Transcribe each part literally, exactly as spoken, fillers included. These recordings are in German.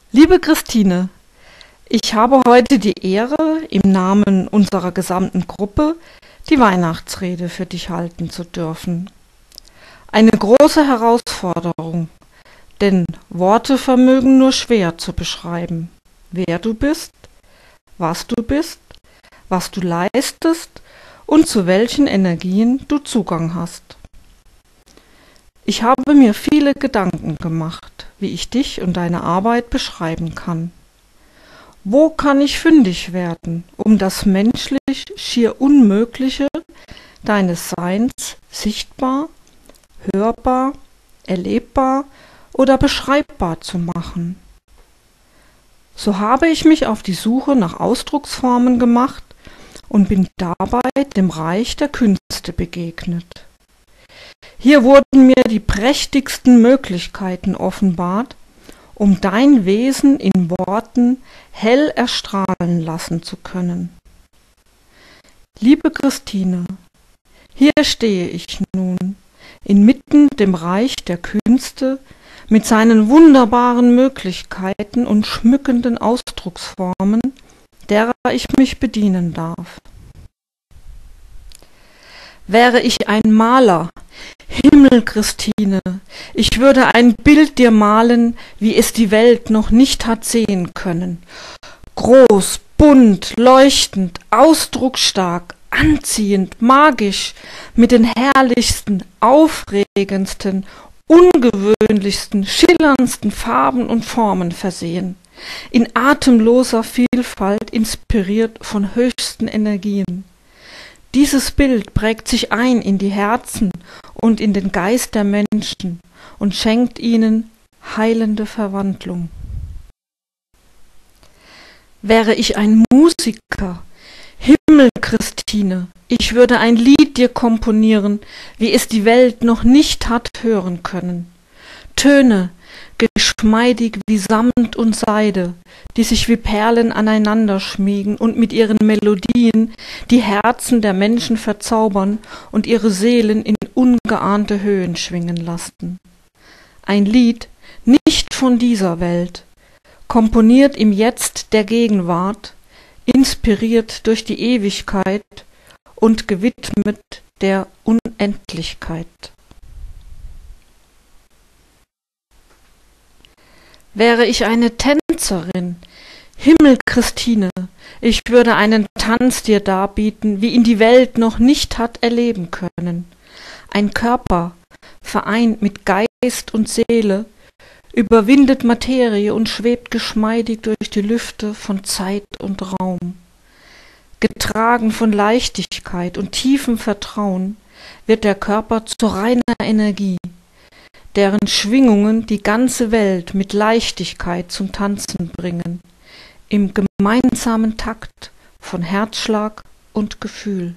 Liebe Christine, ich habe heute die Ehre, im Namen unserer gesamten Gruppe die Weihnachtsrede für dich halten zu dürfen. Eine große Herausforderung, denn Worte vermögen nur schwer zu beschreiben, wer du bist, was du bist, was du leistest und zu welchen Energien du Zugang hast. Ich habe mir viele Gedanken gemacht, wie ich dich und deine Arbeit beschreiben kann. Wo kann ich fündig werden, um das menschlich schier Unmögliche deines Seins sichtbar, hörbar, erlebbar oder beschreibbar zu machen? So habe ich mich auf die Suche nach Ausdrucksformen gemacht und bin dabei dem Reich der Künste begegnet. Hier wurden mir die prächtigsten Möglichkeiten offenbart, um dein Wesen in Worten hell erstrahlen lassen zu können. Liebe Christine, hier stehe ich nun, inmitten dem Reich der Künste, mit seinen wunderbaren Möglichkeiten und schmückenden Ausdrucksformen, derer ich mich bedienen darf. Wäre ich ein Maler, Himmel, Christine, ich würde ein Bild dir malen, wie es die Welt noch nicht hat sehen können. Groß, bunt, leuchtend, ausdrucksstark, anziehend, magisch, mit den herrlichsten, aufregendsten, ungewöhnlichsten, schillerndsten Farben und Formen versehen, in atemloser Vielfalt inspiriert von höchsten Energien. Dieses Bild prägt sich ein in die Herzen und in den Geist der Menschen und schenkt ihnen heilende Verwandlung. Wäre ich ein Musiker, Himmel, Christine, ich würde ein Lied dir komponieren, wie es die Welt noch nicht hat hören können. Töne, geschmeidig wie Samt und Seide, die sich wie Perlen aneinander schmiegen und mit ihren Melodien die Herzen der Menschen verzaubern und ihre Seelen in ungeahnte Höhen schwingen lassen. Ein Lied nicht von dieser Welt, komponiert im Jetzt der Gegenwart, inspiriert durch die Ewigkeit und gewidmet der Unendlichkeit. Wäre ich eine Tänzerin, Himmel, Christine, ich würde einen Tanz dir darbieten, wie ihn die Welt noch nicht hat erleben können. Ein Körper, vereint mit Geist und Seele, überwindet Materie und schwebt geschmeidig durch die Lüfte von Zeit und Raum. Getragen von Leichtigkeit und tiefem Vertrauen wird der Körper zu reiner Energie, deren Schwingungen die ganze Welt mit Leichtigkeit zum Tanzen bringen, im gemeinsamen Takt von Herzschlag und Gefühl.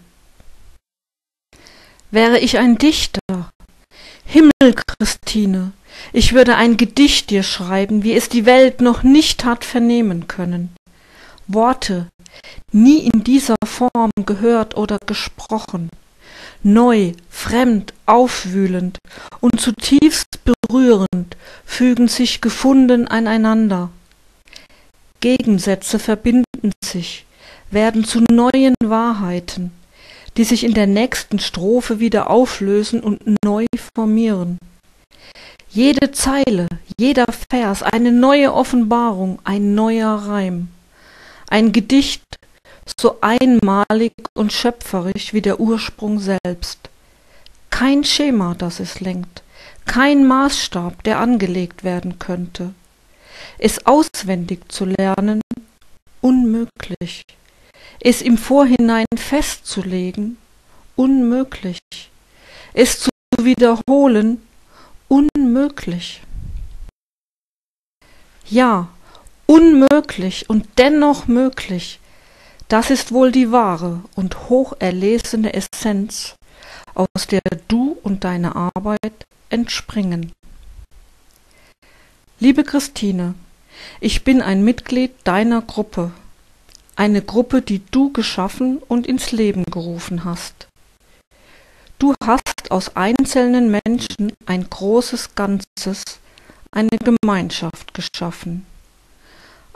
Wäre ich ein Dichter, Himmel, Christine, ich würde ein Gedicht dir schreiben, wie es die Welt noch nicht hat vernehmen können. Worte, nie in dieser Form gehört oder gesprochen, neu, fremd, aufwühlend und zutiefst berührend, fügen sich gefunden aneinander. Gegensätze verbinden sich, werden zu neuen Wahrheiten, die sich in der nächsten Strophe wieder auflösen und neu formieren. Jede Zeile, jeder Vers, eine neue Offenbarung, ein neuer Reim. Ein Gedicht, so einmalig und schöpferisch wie der Ursprung selbst. Kein Schema, das es lenkt, kein Maßstab, der angelegt werden könnte. Es auswendig zu lernen, unmöglich. Es im Vorhinein festzulegen, unmöglich. Es zu wiederholen, unmöglich. Ja, unmöglich und dennoch möglich. Das ist wohl die wahre und hocherlesene Essenz, aus der du und deine Arbeit entspringen. Liebe Christine, ich bin ein Mitglied deiner Gruppe, eine Gruppe, die du geschaffen und ins Leben gerufen hast. Du hast aus einzelnen Menschen ein großes Ganzes, eine Gemeinschaft geschaffen.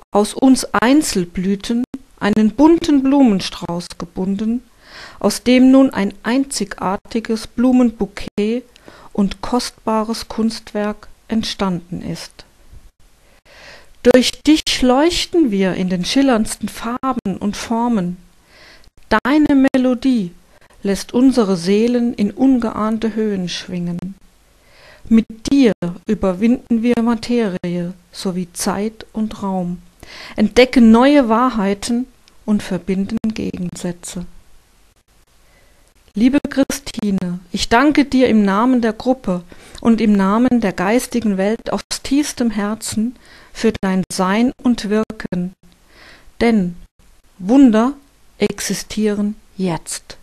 aus uns Einzelblüten einen bunten Blumenstrauß gebunden, aus dem nun ein einzigartiges Blumenbouquet und kostbares Kunstwerk entstanden ist. Durch dich leuchten wir in den schillerndsten Farben und Formen. Deine Melodie lässt unsere Seelen in ungeahnte Höhen schwingen. Mit dir überwinden wir Materie sowie Zeit und Raum, entdecken neue Wahrheiten und verbinden Gegensätze. Liebe Christine, ich danke dir im Namen der Gruppe und im Namen der geistigen Welt aus tiefstem Herzen für dein Sein und Wirken, denn Wunder existieren jetzt.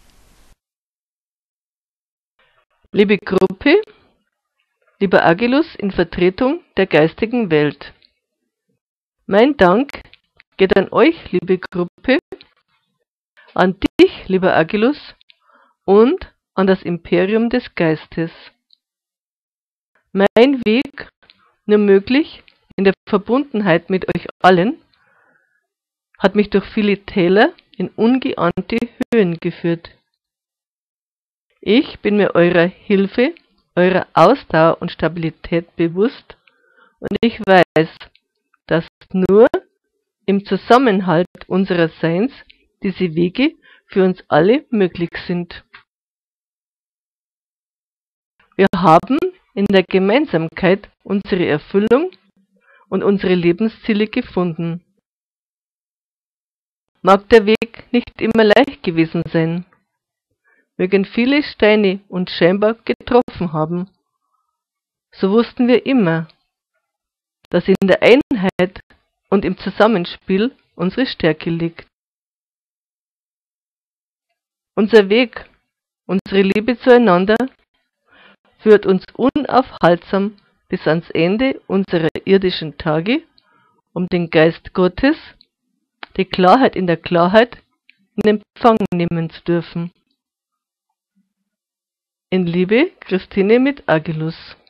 Liebe Gruppe, lieber Agilus in Vertretung der geistigen Welt. Mein Dank geht an euch, liebe Gruppe, an dich, lieber Agilus, und an das Imperium des Geistes. Mein Weg, nur möglich in der Verbundenheit mit euch allen, hat mich durch viele Täler in ungeahnte Höhen geführt. Ich bin mir eurer Hilfe, eurer Ausdauer und Stabilität bewusst und ich weiß, dass nur im Zusammenhalt unseres Seins diese Wege für uns alle möglich sind. Wir haben in der Gemeinsamkeit unsere Erfüllung und unsere Lebensziele gefunden. Mag der Weg nicht immer leicht gewesen sein, mögen viele Steine uns scheinbar getroffen haben, so wussten wir immer, dass in der Einheit und im Zusammenspiel unsere Stärke liegt. Unser Weg, unsere Liebe zueinander, führt uns unaufhaltsam bis ans Ende unserer irdischen Tage, um den Geist Gottes, die Klarheit in der Klarheit, in Empfang nehmen zu dürfen. In Liebe, Christine mit Agilus.